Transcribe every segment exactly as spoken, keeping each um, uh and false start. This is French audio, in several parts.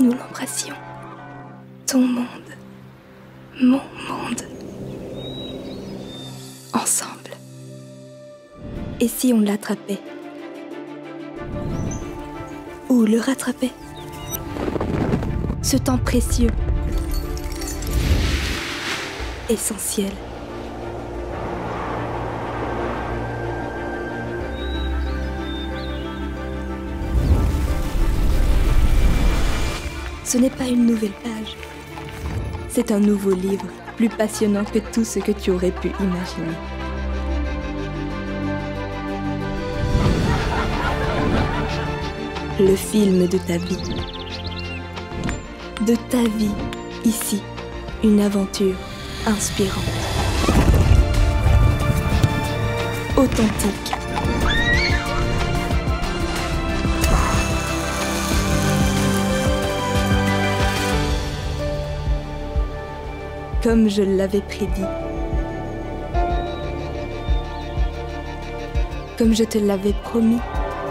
nous l'embrassions. Ton monde, mon monde. Ensemble. Et si on l'attrapait? Ou le rattrapait? Ce temps précieux, essentiel. Ce n'est pas une nouvelle page. C'est un nouveau livre, plus passionnant que tout ce que tu aurais pu imaginer. Le film de ta vie. De ta vie, ici, une aventure inspirante. Authentique. Comme je l'avais prédit. Comme je te l'avais promis.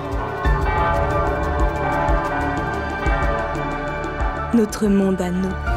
Notre monde à nous.